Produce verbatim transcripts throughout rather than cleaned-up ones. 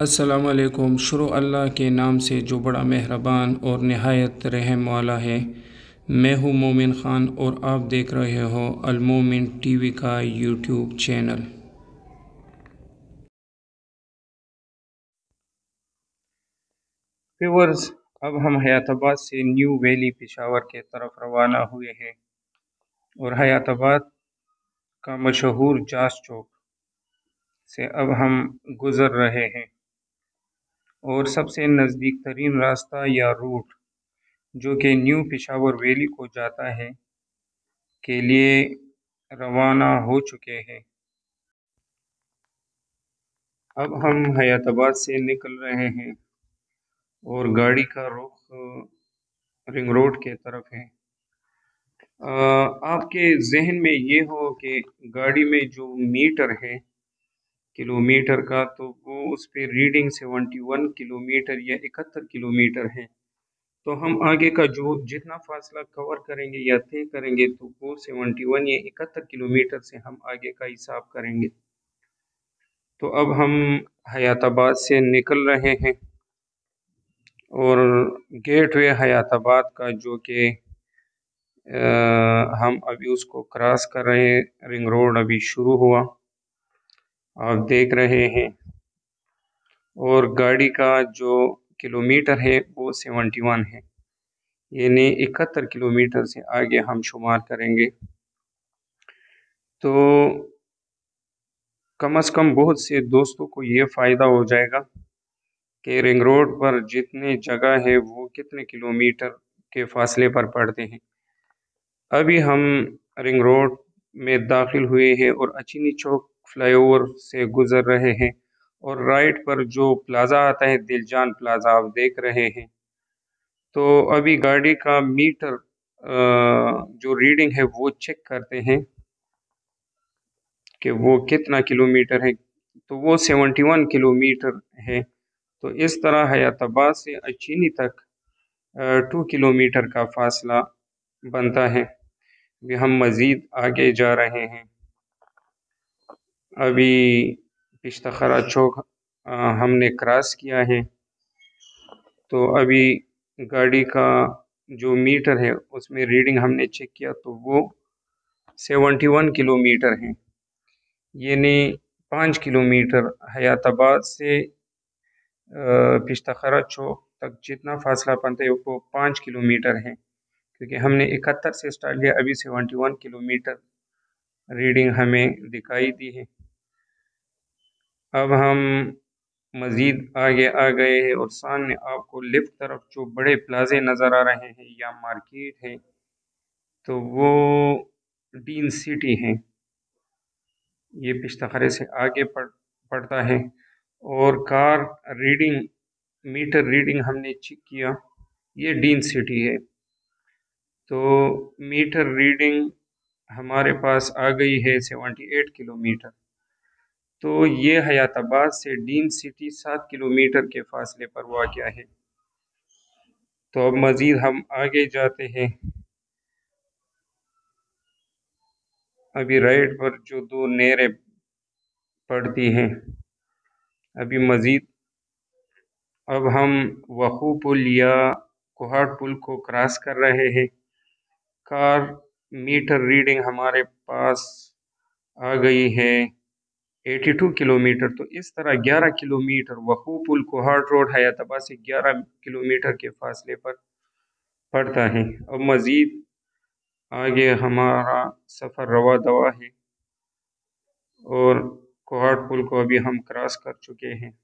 السلام علیکم۔ شروع اللہ کے نام سے جو بڑا مہربان اور نہایت رحم والا ہے۔ میں ہوں مومن خان اور آپ دیکھ رہے ہو المومن ٹی وی کا یوٹیوب چینل۔ ویورز، اب ہم حیات آباد سے نیو ویلی پشاور کے طرف روانہ ہوئے ہیں اور حیات آباد کا مشہور جاس چوک سے اب ہم گزر رہے ہیں اور سب سے نزدیک ترین راستہ یا روٹ جو کہ نیو پشاور ویلی کو جاتا ہے کے لیے روانہ ہو چکے ہیں۔ اب ہم حیات آباد سے نکل رہے ہیں اور گاڑی کا رخ رنگ روڈ کے طرف ہے۔ آپ کے ذہن میں یہ ہو کہ گاڑی میں جو میٹر ہے کلو میٹر کا، تو وہ اس پہ reading seventy one kilometre یا اکہتر کلو میٹر ہے، تو ہم آگے کا جو جتنا فاصلہ کور کریں گے یا طے کریں گے تو وہ سیونٹی ون یا اکہتر کلو میٹر سے ہم آگے کا حساب کریں گے۔ تو اب ہم حیات آباد سے نکل رہے ہیں اور گیٹ وے حیات آباد کا جو کہ ہم ابھی اس کو کراس کر رہے ہیں، رنگ روڈ ابھی شروع ہوا، آپ دیکھ رہے ہیں، اور گاڑی کا جو کلومیٹر ہے وہ سیونٹی ون ہے، یعنی اکہتر کلومیٹر سے آگے ہم شمار کریں گے۔ تو کم از کم بہت سے دوستوں کو یہ فائدہ ہو جائے گا کہ رنگ روڈ پر جتنے جگہ ہے وہ کتنے کلومیٹر کے فاصلے پر پڑتے ہیں۔ ابھی ہم رنگ روڈ میں داخل ہوئے ہیں اور اچینی چوک فلائی اوور سے گزر رہے ہیں، اور رائٹ پر جو پلازا آتا ہے دل جان پلازا آپ دیکھ رہے ہیں۔ تو ابھی گاڑی کا میٹر جو ریڈنگ ہے وہ چیک کرتے ہیں کہ وہ کتنا کلومیٹر ہے، تو وہ سیونٹی ون کلومیٹر ہے۔ تو اس طرح حیات آباد سے اچینی تک ٹو کلومیٹر کا فاصلہ بنتا ہے۔ ابھی ہم مزید آگے جا رہے ہیں، ابھی پشتخرہ چوک ہم نے کراس کیا ہے، تو ابھی گاڑی کا جو میٹر ہے اس میں ریڈنگ ہم نے چیک کیا تو وہ سیونٹی ون کلومیٹر ہے، یعنی پانچ کلومیٹر حیات آباد سے پشتخرہ چوک تک جتنا فاصلہ بنتا ہے وہ پانچ کلومیٹر ہے، کیونکہ ہم نے اکہتر سے سٹارٹ کیا، ابھی سیونٹی ون کلومیٹر ریڈنگ ہمیں دکھائی دی ہے۔ اب ہم مزید آگے آ گئے ہیں اور سامنے آپ کو لیفٹ طرف جو بڑے پلازے نظر آ رہے ہیں یا مارکیٹ ہے، تو وہ ڈین سٹی ہے، یہ پشتخرے سے آگے پڑتا ہے، اور کار ریڈنگ میٹر ریڈنگ ہم نے چیک کیا، یہ ڈین سٹی ہے، تو میٹر ریڈنگ ہمارے پاس آ گئی ہے سیونٹی ایٹ کلومیٹر۔ تو یہ حیات آباد سے ڈین سٹی سات کلومیٹر کے فاصلے پر واقع ہے۔ تو اب مزید ہم آگے جاتے ہیں، ابھی رائٹ پر جو دو نہریں پڑتی ہیں، ابھی مزید اب ہم وخو پل یا کوہاٹ پل کو کراس کر رہے ہیں۔ کار میٹر ریڈنگ ہمارے پاس آ گئی ہے ایٹی ٹو کلومیٹر، تو اس طرح گیارہ کلومیٹر وخو پل کوہاٹ روڈ حیات آباد سے گیارہ کلومیٹر کے فاصلے پر پڑتا ہے۔ اب مزید آگے ہمارا سفر روا دوا ہے اور کوہاٹ پل کو ابھی ہم کراس کر چکے ہیں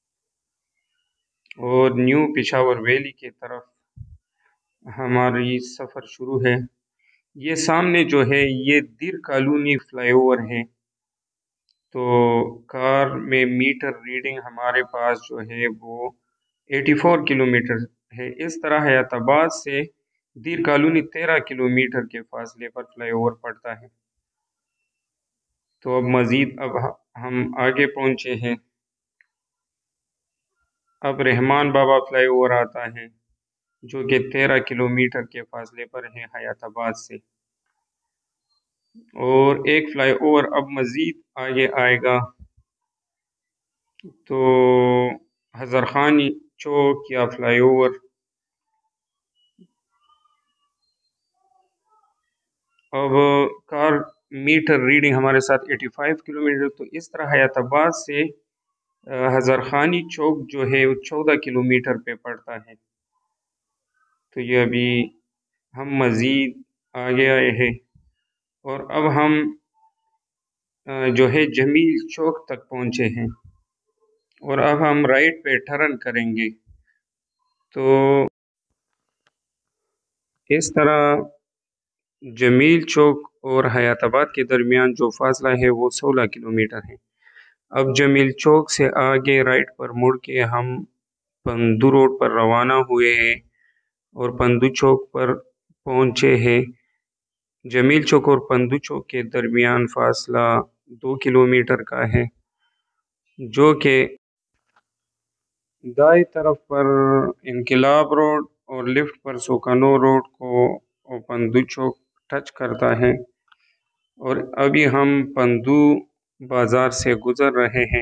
اور نیو پشاور ویلی کی طرف ہماری سفر شروع ہے۔ یہ سامنے جو ہے یہ دیر کالونی فلائی اوور ہے، تو کار میں میٹر ریڈنگ ہمارے پاس جو ہے وہ ایٹی فور کلومیٹر ہے۔ اس طرح حیات آباد سے دیر کالونی تیرہ کلومیٹر کے فاصلے پر فلائی اوور پڑتا ہے۔ تو اب مزید اب ہم آگے پہنچے ہیں، اب رحمان بابا فلائی اوور آتا ہے جو کہ تیرہ کلومیٹر کے فاصلے پر ہے حیات آباد سے، اور ایک فلائی اوور اب مزید آگے آئے گا، تو हज़रखानी चौक या फ्लाईओवर। अब कार मीटर रीडिंग हमारे साथ पचासी किलोमीटर, तो इस तरह हयाताबाद से हज़रखानी चौक जो है वो चौदह किलोमीटर पे पड़ता है। तो ये अभी हम मज़ीद आगे आए हैं और अब हम जो है जमील चौक तक पहुँचे हैं और अब हम राइट पे टर्न करेंगे। तो इस तरह जमील चौक और हयाताबाद के दरमियान जो फासला है वो सोलह किलोमीटर है। अब जमील चौक से आगे राइट पर मुड़ के हम पंदू रोड पर रवाना हुए हैं और पंदू चौक पर पहुँचे हैं। जमील चौक और पंदू चौक के दरमियान फासला दो किलोमीटर का है, जो कि दाएं तरफ पर इनकलाब रोड और लेफ्ट पर सोकानो रोड को पंदू चौक टच करता है। और अभी हम पंदू बाज़ार से गुज़र रहे हैं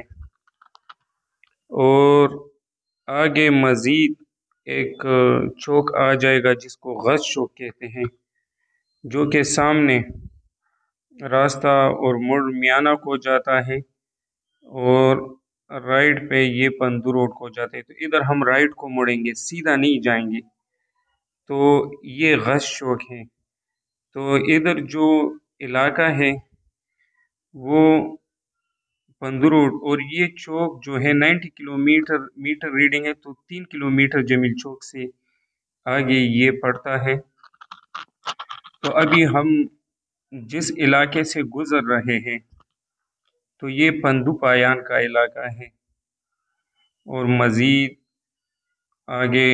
और आगे मज़ीद एक चौक आ जाएगा जिसको गश चौक कहते हैं, जो कि सामने रास्ता और मुड़ मियाना को जाता है और राइट पे ये पंदू रोड को जाते हैं। तो इधर हम राइट को मुड़ेंगे, सीधा नहीं जाएंगे। तो ये गश चौक है। तो इधर जो इलाका है वो पंदू रोड और ये चौक जो है नब्बे किलोमीटर मीटर रीडिंग है, तो तीन किलोमीटर जमील चौक से आगे ये पड़ता है। तो अभी हम जिस इलाके से गुजर रहे हैं तो ये पंदू पायान का इलाका है और मज़ीद आगे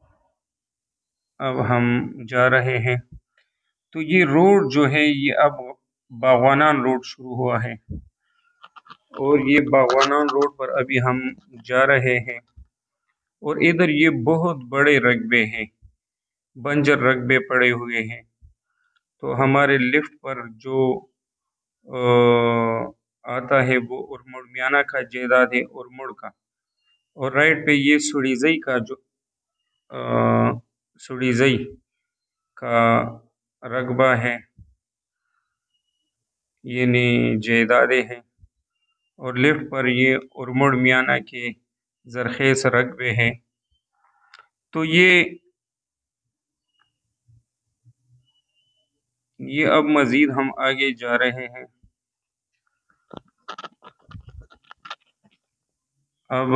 अब हम जा रहे हैं। तो ये रोड जो है ये अब बागवानान रोड शुरू हुआ है और ये बागवानान रोड पर अभी हम जा रहे हैं और इधर ये बहुत बड़े रकबे हैं, बंजर रकबे पड़े हुए हैं। तो हमारे लिफ्ट पर जो आ, आता है वो उर्मुड़ मियाना का जायदाद है उर्मुड़ का, और राइट पे ये सुड़ीजई का जो सुड़ीजई का रकबा है, ये जायदादें हैं। और लेफ्ट पर ये उर्मुड़ मियाना के जरखेज रकबे हैं। तो ये ये अब मज़ीद हम आगे जा रहे हैं। अब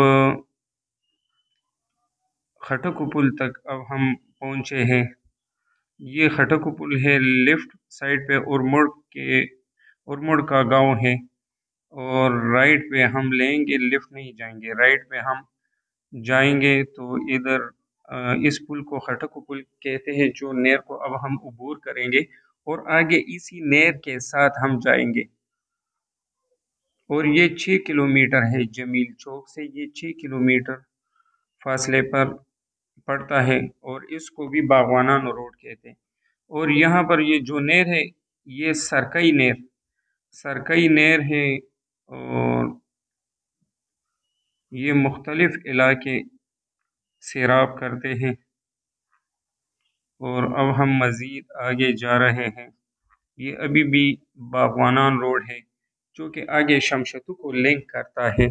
खटक पुल तक अब हम पहुँचे हैं। ये खटक पुल है, लेफ्ट साइड पे उर्मुड़ के उर्मुड़ का गांव है और राइट पे हम लेंगे, लेफ्ट नहीं जाएंगे, राइट पे हम जाएंगे। तो इधर इस पुल को खटक पुल कहते हैं, जो नहर को अब हम अबूर करेंगे और आगे इसी नहर के साथ हम जाएंगे। और ये छः किलोमीटर है जमील चौक से, ये छः किलोमीटर फासले पर पड़ता है और इसको भी बागवानान रोड कहते हैं। और यहाँ पर ये जो नहर है ये सरकई नहर सरकई नहर है और ये मुख्तलिफ इलाके सैराब करते हैं। और अब हम मज़ीद आगे जा रहे हैं। ये अभी भी बागवानान रोड है जो कि आगे शमशतु को लिंक करता है।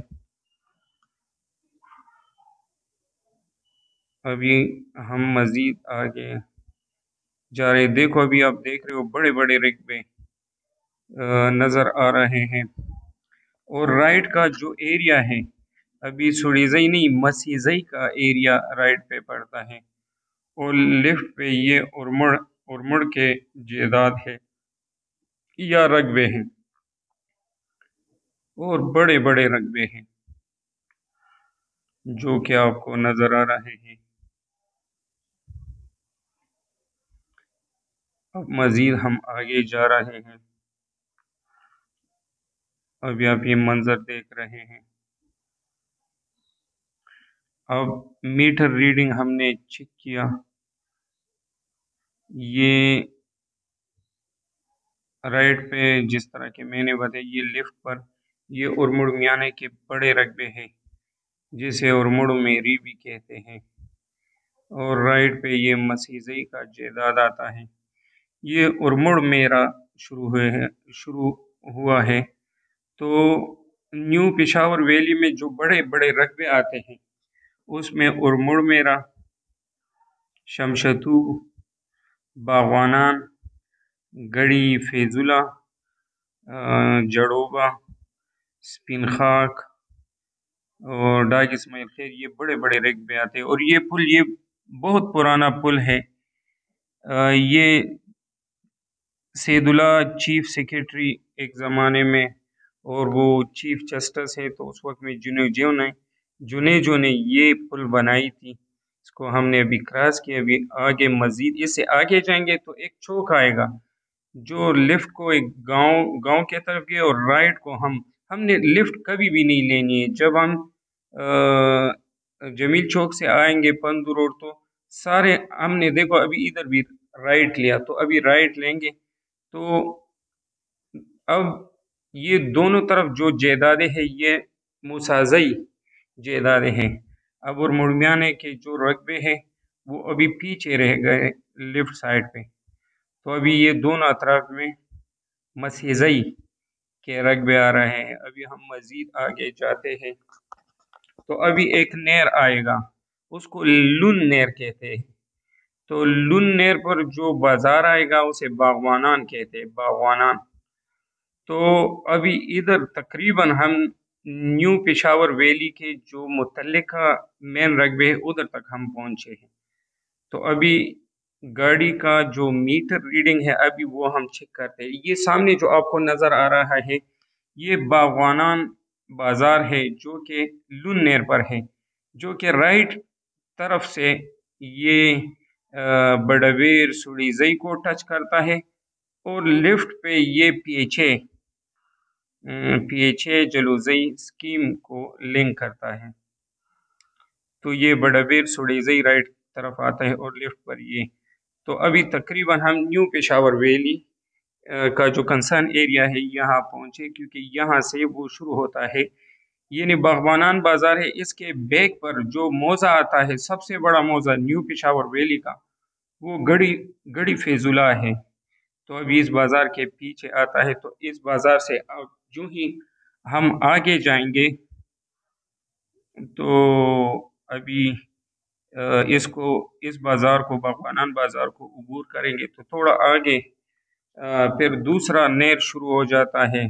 अभी हम मज़ीद आगे जा रहे, देखो अभी आप देख रहे हो बड़े बड़े रकबे नज़र आ रहे हैं। और राइट का जो एरिया है अभी सुड़ीजई नहीं मसीजई का एरिया राइट पे पड़ता है और लेफ्ट पे ये उर्मुड़ उर्मुड़ के जायदाद है या रकबे हैं और बड़े बड़े रकबे हैं जो कि आपको नज़र आ रहे हैं। अब मज़ीद हम आगे जा रहे हैं। अभी आप ये मंजर देख रहे हैं। अब मीटर रीडिंग हमने चेक किया, ये राइट पे जिस तरह के मैंने बताया, ये लेफ्ट पर ये उर्मुड़ मियाने के बड़े रकबे हैं जिसे उर्मुड़ मेरी भी कहते हैं, और राइट पे ये मसीज़ई का जेदाद आता है। ये उर्मुड़ मेरा शुरू हुए है शुरू हुआ है। तो न्यू पेशावर वैली में जो बड़े बड़े रकबे आते हैं उसमें उर्मुड़ मेरा, शमशतू, बागवानान, गड़ी फैजुला, जड़ोबा, स्पिन खाक और डाग इस्माइल खैर, ये बड़े बड़े रकबे आते हैं। और ये पुल ये बहुत पुराना पुल है। ये सैदुल्ला चीफ सेक्रेटरी एक ज़माने में, और वो चीफ जस्टिस है, तो उस वक्त में जुनेजो ने जुनेजो ने ये पुल बनाई थी। इसको हमने अभी क्रॉस किया। अभी आगे मजीद इससे आगे जाएंगे तो एक चौक आएगा जो लिफ्ट को एक गांव गांव के तरफ गए, और राइट को हम हमने लिफ्ट कभी भी नहीं लेनी है। जब हम आ, जमील चौक से आएंगे पंदू रोड, तो सारे हमने देखो अभी इधर भी राइट लिया, तो अभी राइट लेंगे तो अब ये दोनों तरफ जो जायदादें हैं ये मुसाज़ई जायदादें हैं। अब और मुड़मियाने के जो रकबे हैं वो अभी पीछे रह गए लिफ्ट साइड पे। तो अभी ये दोनों अतराफ में मसीज़ई के रकबे आ रहे हैं। अभी हम मजीद आगे जाते हैं तो अभी एक नहर आएगा, उसको लुन नहर कहते हैं। तो लुन नहर पर जो बाजार आएगा उसे बागवानान कहते हैं, बागवानान। तो अभी इधर तकरीबन हम न्यू पेशावर वैली के जो मुतल्लिका मेन रकबे है उधर तक हम पहुंचे हैं। तो अभी गाड़ी का जो मीटर रीडिंग है अभी वो हम चेक करते हैं। ये सामने जो आपको नज़र आ रहा है ये बागवानान बाजार है जो कि लुन नहर पर है, जो कि राइट तरफ से ये बड़वेर सुड़ीजई को टच करता है, और लेफ्ट पे ये पीएचए पीएचए जलूजई स्कीम को लिंक करता है। तो ये बड़वेर सुड़ीजई राइट तरफ आता है और लेफ्ट पर ये। तो अभी तकरीबन हम न्यू पेशावर वैली का जो कंसर्न एरिया है यहाँ पहुँचे, क्योंकि यहाँ से वो शुरू होता है। ये बागवानान बाजार है, इसके बैक पर जो मौजा आता है सबसे बड़ा मौजा न्यू पेशावर वैली का वो गड़ी गड़ी फैजुला है। तो अभी इस बाजार के पीछे आता है। तो इस बाजार से जो ही हम आगे जाएंगे तो अभी इसको इस बाजार को बागवानान बाजार को अबूर करेंगे तो थोड़ा आगे फिर दूसरा नहर शुरू हो जाता है।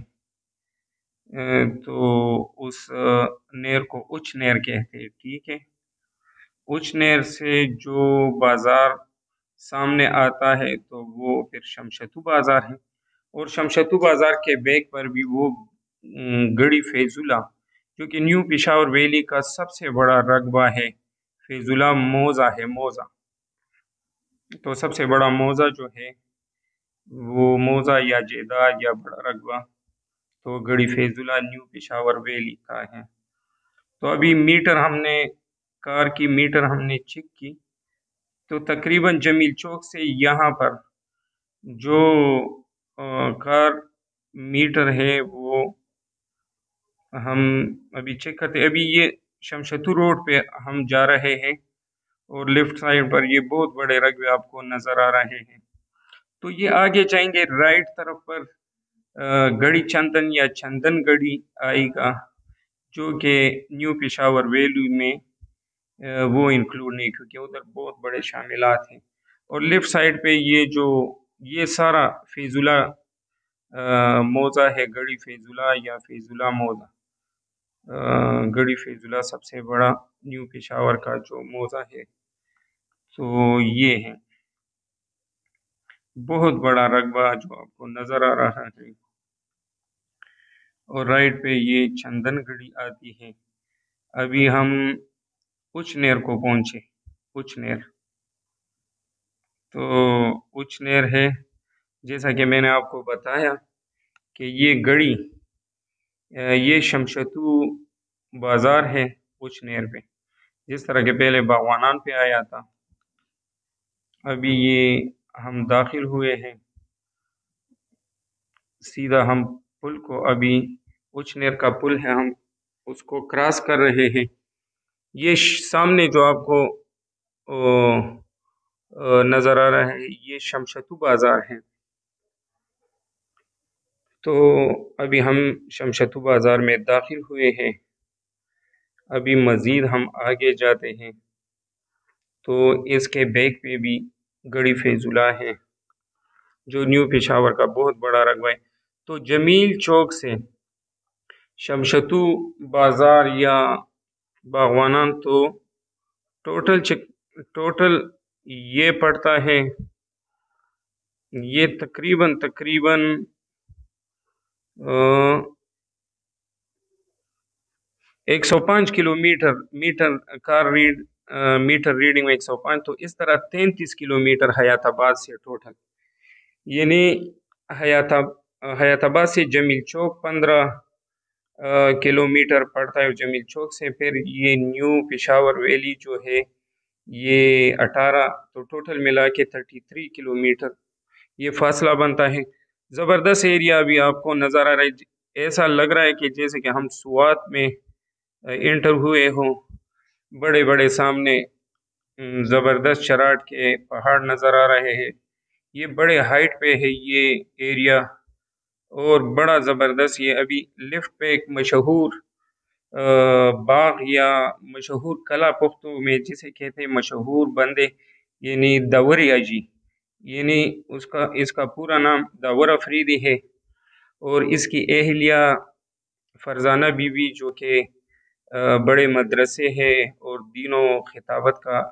तो उस नहर को उच्च नहर कहते हैं, ठीक है। उच्च नहर से जो बाजार सामने आता है तो वो फिर शमशतू बाजार है, और शमशतू बाजार के बैक पर भी वो गड़ी फैजुला जो कि न्यू पेशावर वैली का सबसे बड़ा रकबा है। फैजुला मौजा है, मौजा। तो सबसे बड़ा मौजा जो है वो मौजा या जेदाद या बड़ा रकबा तो गड़ी फैजुला न्यू पेशावर वैली का है। तो अभी मीटर हमने कार की मीटर हमने चेक की, तो तकरीबन जमील चौक से यहाँ पर जो आ, कार मीटर है वो हम अभी चेक करते। अभी ये शमशतू रोड पे हम जा रहे हैं और लेफ्ट साइड पर ये बहुत बड़े रकबे आपको नज़र आ रहे हैं। तो ये आगे जाएंगे राइट तरफ पर गड़ी चंदन या चंदन गड़ी आएगा जो कि न्यू पेशावर वैली में वो इंक्लूड नहीं, क्योंकि उधर बहुत बड़े शामिलात हैं। और लेफ्ट साइड पे ये जो ये सारा फैजुला मौजा है, गड़ी फैजुला या फैजुला मौजा। गड़ी फैजुला सबसे बड़ा न्यू पेशावर का जो मौजा है। तो ये है बहुत बड़ा रकबा जो आपको नज़र आ रहा है, और राइट पे ये चंदन गड़ी आती है। अभी हम उच्च नहर को पहुंचे, उच्च नहर। तो उच्च नहर है जैसा कि मैंने आपको बताया कि ये गड़ी ये शमशतू बाजार है उच्च नहर पे, जिस तरह के पहले बागवानान पे आया था। अभी ये हम दाखिल हुए हैं, सीधा हम पुल को, अभी उच्च नहर का पुल है, हम उसको क्रॉस कर रहे हैं। یہ سامنے جو آپ کو نظر آ رہا ہے یہ شمشتو بازار ہے. تو ابھی ہم شمشتو بازار میں داخل ہوئے ہیں. ابھی مزید ہم آگے جاتے ہیں تو اس کے بیک پہ بھی گڑھی فیض اللہ ہے جو نیو پشاور کا بہت بڑا رقبہ ہے. تو جمیل چوک سے شمشتو بازار یا باغوانان تو ٹوٹل ٹوٹل یہ پڑتا ہے، یہ تقریباً تقریباً ایک سو پانچ kilometre metre car read meter reading میں ایک سو پانچ. تو اس طرح تینتیس کلو میٹر حیات آباد سے ٹوٹل، یعنی حیات حیات آباد سے جمیل چوک پندرہ کلو میٹر پڑتا ہے جمیل چوک سے. پھر یہ نیو پشاور ویلی جو ہے یہ اٹھارہ، تو ٹوٹل ملا کے تھرٹی تھری کلو میٹر یہ فاصلہ بنتا ہے. زبردست ایریا ابھی آپ کو نظر آ رہا ہے، ایسا لگ رہا ہے کہ جیسے کہ ہم سوات میں انٹر ہوئے ہوں. بڑے بڑے سامنے زبردست چراٹ کے پہاڑ نظر آ رہے ہیں. یہ بڑے ہائٹ پہ ہے یہ ایریا اور بڑا زبردست. یہ ابھی لفٹ پہ ایک مشہور باغ یا مشہور کلا پختو میں جسے کہتے ہیں مشہور بندے، یعنی داور اجی، یعنی اس کا اس کا پورا نام داور افریدی ہے. اور اس کی اہلیہ فرزانہ بی بی جو کہ بڑے مدرسے ہے اور دین و خطابت کا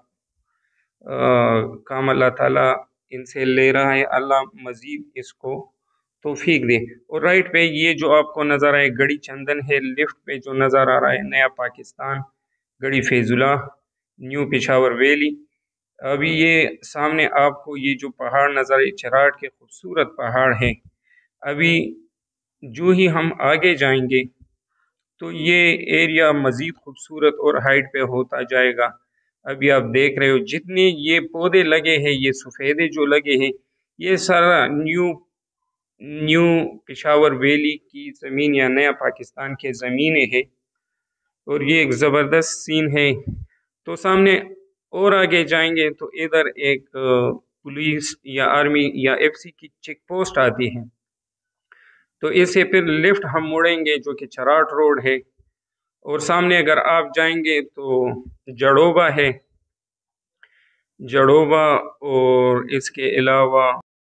کام اللہ تعالیٰ ان سے لے رہا ہے. اللہ مزید اس کو توفیق دے. اور رائٹ پہ یہ جو آپ کو نظر آئے گڑھی چندن ہے، لیفٹ پہ جو نظر آ رہا ہے نیا Pakistan, Garhi Faizullah, new Peshawar valley. ابھی یہ سامنے آپ کو یہ جو پہاڑ نظر آئے چراٹ کے خوبصورت پہاڑ ہیں. ابھی جو ہی ہم آگے جائیں گے تو یہ ایریا مزید خوبصورت اور ہائٹ پہ ہوتا جائے گا. ابھی آپ دیکھ رہے ہو جتنے یہ پودے لگے ہیں، یہ سفیدے جو لگے ہیں، یہ سارا نیو نیو پشاور ویلی کی زمین یا نیا پاکستان کے زمینیں ہیں. اور یہ ایک زبردست سین ہے. تو سامنے اور آگے جائیں گے تو ادھر ایک پولیس یا آرمی یا ایف سی کی چیک پوسٹ آتی ہے. تو اس سے پھر لیفٹ ہم مڑیں گے جو کہ چراٹ روڈ ہے. اور سامنے اگر آپ جائیں گے تو جڑوبا ہے، جڑوبا. اور اس کے علاوہ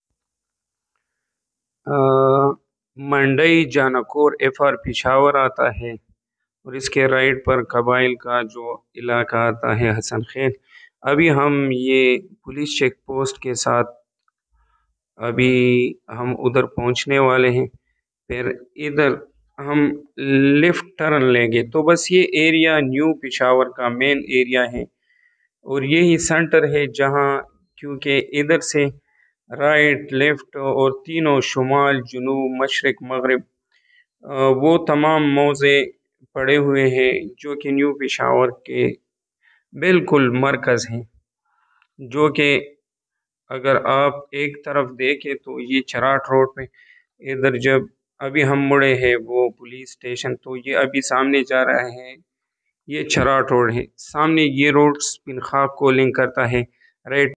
منڈئی جانکور ایف آر پشاور آتا ہے. اور اس کے رائٹ پر قبائل کا جو علاقہ آتا ہے حسن خیل. ابھی ہم یہ پولیس چیک پوسٹ کے ساتھ ابھی ہم ادھر پہنچنے والے ہیں. پھر ادھر ہم لیفٹ ٹرن لیں گے تو بس یہ ایریا نیو پشاور کا مین ایریا ہے. اور یہی سینٹر ہے جہاں، کیونکہ ادھر سے رائٹ لیفٹ اور تینوں شمال جنوب مشرق مغرب وہ تمام موضع پڑے ہوئے ہیں جو کہ نیو پشاور کے بالکل مرکز ہیں. جو کہ اگر آپ ایک طرف دیکھیں تو یہ چراٹ روڈ پہ ادھر جب ابھی ہم مڑے ہیں وہ پولیس اسٹیشن، تو یہ ابھی سامنے جا رہا ہے یہ چراٹ روڈ ہے. سامنے یہ روڈ سپن خاک کو لنک کرتا ہے رائٹ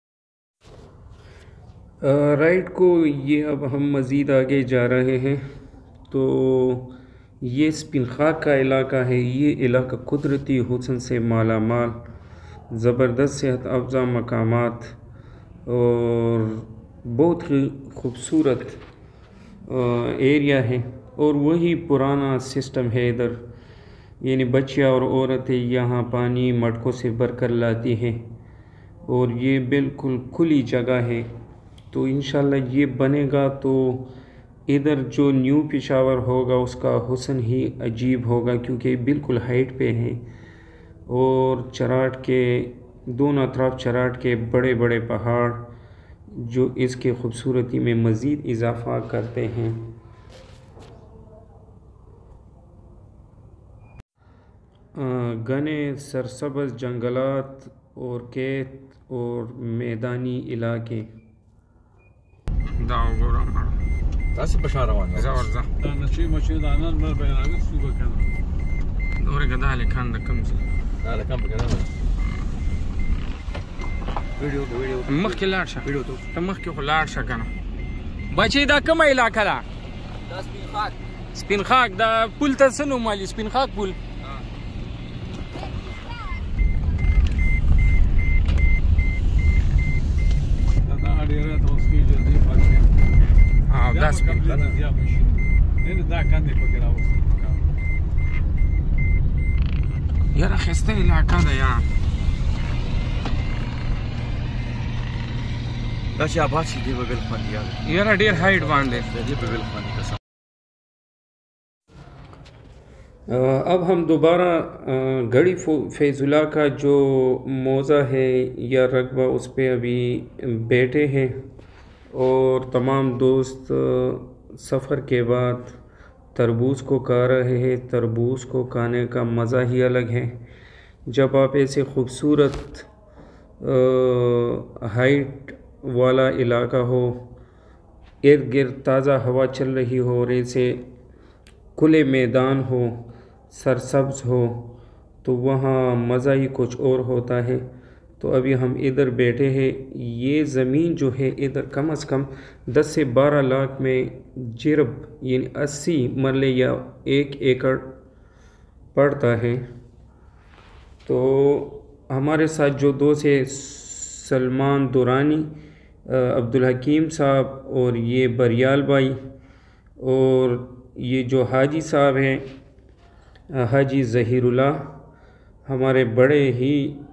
رائٹ کو. یہ اب ہم مزید آگے جا رہے ہیں تو یہ سپن خاک کا علاقہ ہے. یہ علاقہ قدرتی حسن سے مالا مال، زبردست صحت افزا مقامات اور بہت ہی خوبصورت ایریا ہے. اور وہی پرانا سسٹم ہے ادھر، یعنی بچیاں اور عورتیں یہاں پانی مٹکوں سے بھر کر لاتی ہیں. اور یہ بالکل کھلی جگہ ہے. تو انشاءاللہ یہ بنے گا تو ادھر جو نیو پشاور ہوگا اس کا حسن ہی عجیب ہوگا، کیونکہ بالکل ہائٹ پہ ہے. اور چراٹ کے دونوں اطراف چراٹ کے بڑے بڑے پہاڑ جو اس کے خوبصورتی میں مزید اضافہ کرتے ہیں. گھنے سرسبز جنگلات اور کھیت اور میدانی علاقے. تاسو په شاره روان زه ورځه دا نشي مچې د انان مر بیان سو وکنه دورې ګدالې کاند کم لا لا كم بكلام ویډیو ویډیو مخکې لاړ شه ویډیو ته ته مخکې خو لاړ شه کنه بچی دا کومه علاقه ده دا سپین خاک سپین خاک دا پل ته څه نوم وایي سپین خاک پل دا ډیره توسکی جدي پاتې ها دا سپین خاک یا ماشین نه دا کاندې پکې راوستي یاره ښایسته علاقه ده یا دا چې آباد شي دی به بل خوند یاد یاره ډېر هایټ باندې دی به بل خوند قسم اب ہم دوبارہ گڑھی فیض اللہ کا جو موزہ ہے یا رقبہ اس پہ ابھی بیٹھے ہیں اور تمام دوست سفر کے بعد تربوز کو کھا رہے ہیں تربوز کو کھانے کا مزہ ہی الگ ہے جب آپ ایسے خوبصورت ہائٹ والا علاقہ ہو ارد گرد تازہ ہوا چل رہی ہو اور ایسے کھلے میدان ہو سرسبز ہو تو وہاں مزہ ہی کچھ اور ہوتا ہے تو ابھی ہم ادھر بیٹھے ہیں یہ زمین جو ہے ادھر کم از کم دس سے بارہ لاکھ میں جرب یعنی اسی مرلے یا ایک ایکڑ پڑتا ہے تو ہمارے ساتھ جو دوست ہیں سلمان دورانی عبدالحکیم صاحب اور یہ بریال بھائی اور یہ جو حاجی صاحب ہیں حاجی ظہیر اللہ ہمارے بڑے ہی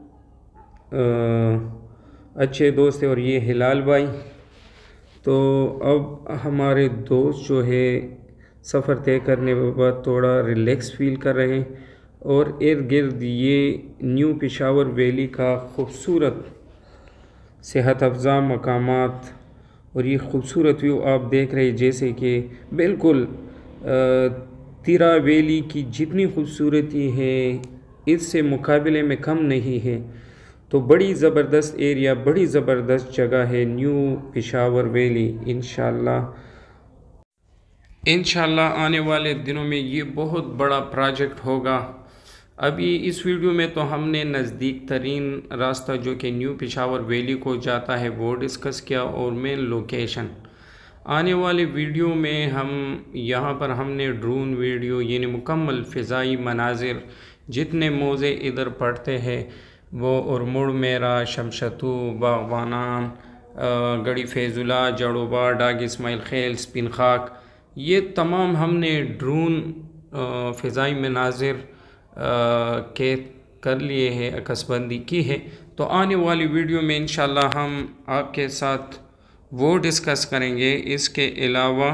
اچھے دوست ہیں اور یہ ہلال بھائی تو اب ہمارے دوست جو ہے سفر طے کرنے کے بعد تھوڑا ریلیکس فیل کر رہے ہیں اور ارد گرد یہ نیو پشاور ویلی کا خوبصورت صحت افزا مقامات اور یہ خوبصورت ویو آپ دیکھ رہے ہیں جیسے کہ بالکل تیرا ویلی کی جتنی خوبصورتی ہے اس سے مقابلے میں کم نہیں ہے تو بڑی زبردست ایریا بڑی زبردست جگہ ہے نیو پشاور ویلی انشاءاللہ انشاءاللہ آنے والے دنوں میں یہ بہت بڑا پروجیکٹ ہوگا ابھی اس ویڈیو میں تو ہم نے نزدیک ترین راستہ جو کہ نیو پشاور ویلی کو جاتا ہے وہ ڈسکس کیا اور مین لوکیشن آنے والے ویڈیو میں ہم یہاں پر ہم نے ڈرون ویڈیو یعنی مکمل فضائی مناظر جتنے موزے ادھر پڑتے ہیں وہ اور مڑ میرا شمشتو باغبانان گڑھی فیض اللہ جڑوبا ڈاگ اسماعیل خیل سپین خاک یہ تمام ہم نے ڈرون فضائی مناظر کے کر لیے ہیں عکس بندی کی ہے تو آنے والی ویڈیو میں انشاءاللہ ہم آپ کے ساتھ وہ ڈسکس کریں گے اس کے علاوہ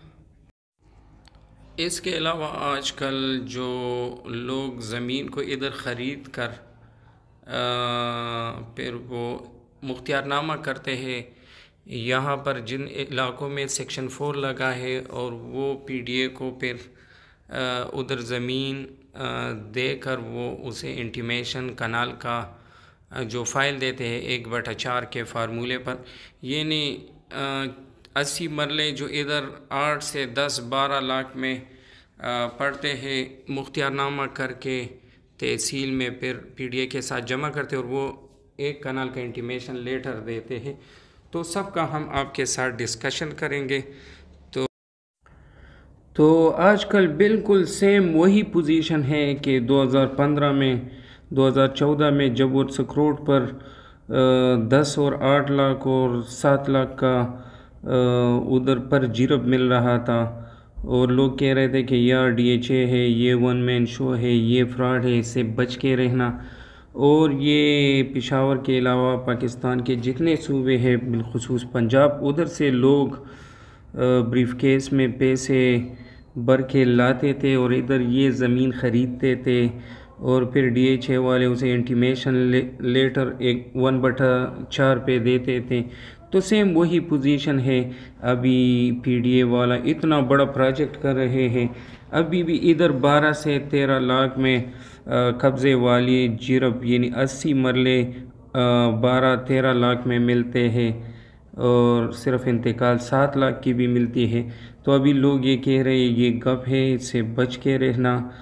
اس کے علاوہ آج کل جو لوگ زمین کو ادھر خرید کر پھر وہ مختار نامہ کرتے ہیں یہاں پر جن علاقوں میں سیکشن فور لگا ہے اور وہ پی ڈی اے کو پھر ادھر زمین دے کر وہ اسے انٹیمیشن کنال کا جو فائل دیتے ہیں ایک بٹا چار کے فارمولے پر یعنی اسی مرلے جو ادھر آٹھ سے دس بارہ لاکھ میں پڑتے ہیں مختار نامہ کر کے تحصیل میں پھر پی ڈی اے کے ساتھ جمع کرتے اور وہ ایک کنال کا انٹیمیشن لیٹر دیتے ہیں تو سب کا ہم آپ کے ساتھ ڈسکشن کریں گے تو تو آج کل بالکل سیم وہی پوزیشن ہے کہ دو ہزار پندرہ میں دو ہزار چودہ میں جب وہ سکروٹ پر دس اور آٹھ لاکھ اور سات لاکھ کا ادھر پر جرب مل رہا تھا اور لوگ کہہ رہے تھے کہ یہ ڈی ایچ اے ہے یہ ون مین شو ہے یہ فراڈ ہے اس سے بچ کے رہنا اور یہ پشاور کے علاوہ پاکستان کے جتنے صوبے ہیں بالخصوص پنجاب ادھر سے لوگ بریف کیس میں پیسے بھر کے لاتے تھے اور ادھر یہ زمین خریدتے تھے اور پھر ڈی ایچ اے والے اسے انٹیمیشن لیٹر ایک ون بٹا چار پہ دیتے تھے تو سیم وہی پوزیشن ہے ابھی پی ڈی اے والا اتنا بڑا پروجیکٹ کر رہے ہیں ابھی بھی ادھر بارہ سے تیرہ لاکھ میں قبضے والی جرب یعنی اسی مرلے بارہ تیرہ لاکھ میں ملتے ہیں اور صرف انتقال سات لاکھ کی بھی ملتی ہے تو ابھی لوگ یہ کہہ رہے ہیں یہ گپ ہے اس سے بچ کے رہنا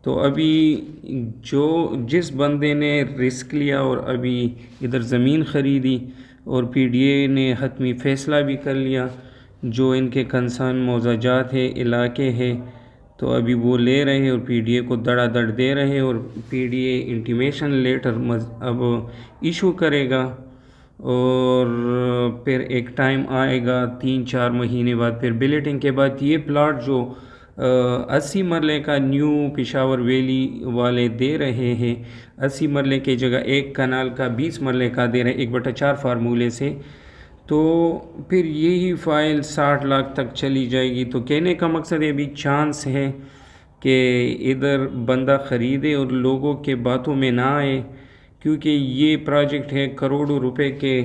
تو ابھی جو جس بندے نے رسک لیا اور ابھی ادھر زمین خریدی اور پی ڈی اے نے حتمی فیصلہ بھی کر لیا، جو ان کے کنسرن موضوع جات ہے، علاقے ہے، تو ابھی وہ لے رہے اور پی ڈی اے کو دڑا دڑ دے رہے، اور P D A intimation letter اب ایشو کرے گا، اور پھر ایک ٹائم آئے گا تین چار مہینے بعد، پھر بلیٹنگ کے بعد یہ پلاٹ جو اسی مرلے کا نیو پشاور ویلی والے دے رہے ہیں، اسی مرلے کی جگہ ایک کنال کا بیس مرلے کا دے رہے ہیں ایک بٹا چار فارمولے سے، تو پھر یہی فائل ساٹھ لاکھ تک چلی جائے گی۔ تو کہنے کا مقصد یہ بھی چانس ہے کہ ادھر بندہ خریدے اور لوگوں کے باتوں میں نہ آئے، کیونکہ یہ پروجیکٹ ہے کروڑوں روپے کے،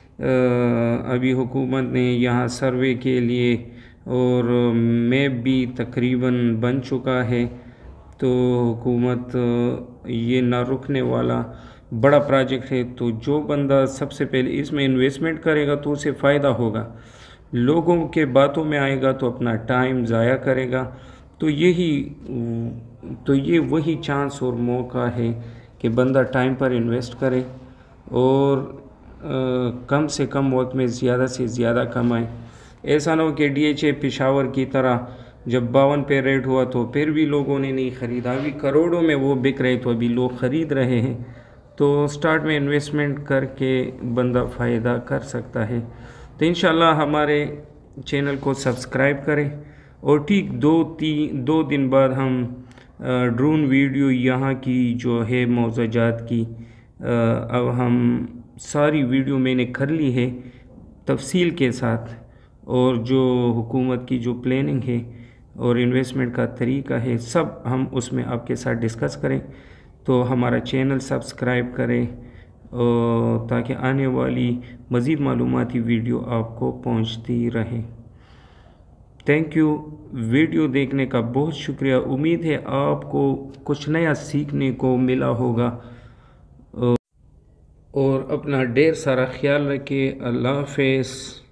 ابھی حکومت نے یہاں سروے کے لیے اور میپ بھی تقریباً بن چکا ہے، تو حکومت یہ نہ رکنے والا بڑا پروجیکٹ ہے، تو جو بندہ سب سے پہلے اس میں انویسٹمنٹ کرے گا تو اسے فائدہ ہوگا، لوگوں کے باتوں میں آئے گا تو اپنا ٹائم ضائع کرے گا، تو یہی تو یہ وہی چانس اور موقع ہے کہ بندہ ٹائم پر انویسٹ کرے اور کم سے کم وقت میں زیادہ سے زیادہ کمائے۔ ایسا نہ ہو کہ ڈی ایچ اے پشاور کی طرح جب باون پہ ریٹ ہوا تو پھر بھی لوگوں نے نہیں خریدا، ابھی کروڑوں میں وہ بک رہے تو ابھی لوگ خرید رہے ہیں، تو سٹارٹ میں انویسٹمنٹ کر کے بندہ فائدہ کر سکتا ہے۔ تو انشاءاللہ ہمارے چینل کو سبسکرائب کریں، اور ٹھیک دو تین دو دن بعد ہم ڈرون ویڈیو یہاں کی جو ہے موضوعات کی، اب ہم ساری ویڈیو میں نے کر لی ہے تفصیل کے ساتھ، اور جو حکومت کی جو پلاننگ ہے اور انویسٹمنٹ کا طریقہ ہے سب ہم اس میں آپ کے ساتھ ڈسکس کریں، تو ہمارا چینل سبسکرائب کریں تاکہ آنے والی مزید معلوماتی ویڈیو آپ کو پہنچتی رہے۔ تھینک یو، ویڈیو دیکھنے کا بہت شکریہ، امید ہے آپ کو کچھ نیا سیکھنے کو ملا ہوگا، اور اپنا ڈھیر سارا خیال رکھیں۔ اللہ حافظ۔